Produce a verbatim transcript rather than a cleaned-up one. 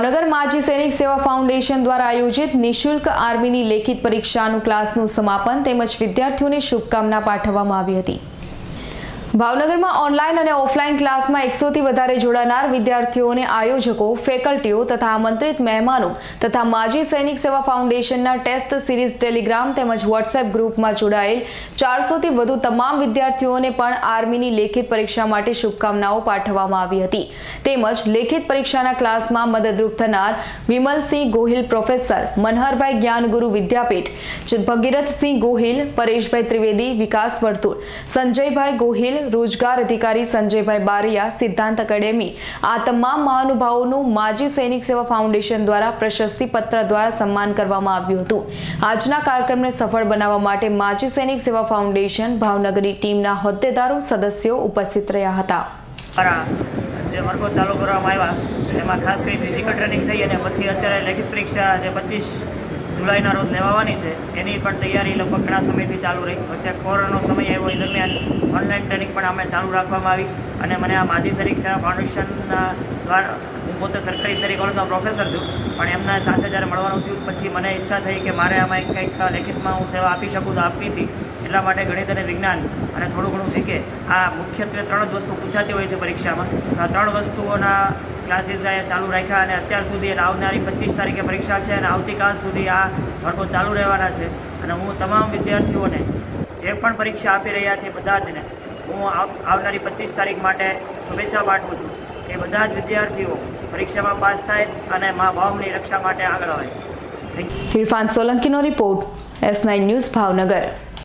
ભાવનગર માજી સૈનિક સેવા ફાઉન્ડેશન દ્વારા આયોજિત નિઃશુલ્ક આર્મીની લેખિત પરીક્ષાનું ક્લાસનું સમાપન તેમજ વિદ્યાર્થીઓને શુભકામના પાઠવવામાં આવી હતી। ભાવનગરમાં ઓનલાઈન અને ઓફલાઈન ક્લાસમાં એકસો થી વધારે જોડાનાર વિદ્યાર્થીઓને આયોજકો, ફેકલ્ટીઓ તથા આમંત્રિત મહેમાનો તથા માજી સૈનિક સેવા ફાઉન્ડેશનના ટેસ્ટ સિરીઝ ટેલિગ્રામ તેમજ વોટ્સએપ ગ્રુપમાં જોડાયેલ ચારસો થી વધુ તમામ વિદ્યાર્થીઓને પણ આર્મીની લેખિત પરીક્ષા માટે શુભકામનાઓ પાઠવવામાં આવી હતી। તેમજ લેખિત પરીક્ષાના ક્લાસમાં મદદરૂપ થનાર વિમલસિંહ ગોહિલ પ્રોફેસર, મનહરભાઈ જ્ઞાનગુરુ વિદ્યાપીઠ, ભગીરથસિંહ ગોહિલ, પરેશભાઈ ત્રિવેદી વિકાસ વર્તુળ, સંજયભાઈ ગોહિલ રોજગાર અધિકારી, સંજયભાઈ બારિયા સિદ્ધાંત એકેડેમી, આ તમામ મહાનુભાવોનું માજી સૈનિક સેવા ફાઉન્ડેશન દ્વારા પ્રશસ્તિ પત્ર દ્વારા સન્માન કરવામાં આવ્યું હતું। આજના કાર્યક્રમને સફળ બનાવવા માટે માજી સૈનિક સેવા ફાઉન્ડેશન ભાવનગરની ટીમના હોદ્દેદારો, સદસ્યો ઉપસ્થિત રહ્યા હતા। જે વર્ગો ચાલુ કરવામાં આવ્યા એમાં ખાસ કરી ફિઝિકલ ટ્રેનિંગ થઈ અને પછી અત્યારે લેખિત પરીક્ષા જે પચીસ જુલાઈના રોજ લેવાની છે એની પણ તૈયારી લગભગ ઘણા સમયથી ચાલુ રહી। વચ્ચે કોરોનાનો સમય આવ્યો, એ દરમિયાન ઓનલાઈન ટ્રેનિંગ પણ અમે ચાલુ રાખવામાં આવી અને મને આ માજી સૈનિક સેવા ફાઉન્ડેશનના દ્વારા, હું પોતે સરકારી તરીકે કોલેજનો પ્રોફેસર છું, પણ એમના સાથે જ્યારે મળવાનું થયું પછી મને ઈચ્છા થઈ કે મારે આમાં કંઈક લેખિતમાં હું સેવા આપી શકું તો આપવી હતી। એટલા માટે ગણિત અને વિજ્ઞાન અને થોડું ઘણું શીખે, આ મુખ્યત્વે ત્રણ જ વસ્તુ પૂછાતી હોય છે પરીક્ષામાં, આ ત્રણ વસ્તુઓના ક્લાસીસ અહીંયા ચાલુ રાખ્યા અને અત્યાર સુધી આવનારી પચીસ તારીખે પરીક્ષા છે અને આવતીકાલ સુધી આ વર્ગો ચાલુ રહેવાના છે। અને હું તમામ વિદ્યાર્થીઓને જે પણ પરીક્ષા આપી રહ્યા છે બધા જને હું આવનારી પચીસ તારીખ માટે શુભેચ્છા પાઠવું છું કે બધા જ વિદ્યાર્થીઓ પરીક્ષામાં પાસ થાય અને મા બાપની રક્ષા માટે આગળ આવે। ઇરફાન સોલંકીનો report, S nine news Bhavnagar.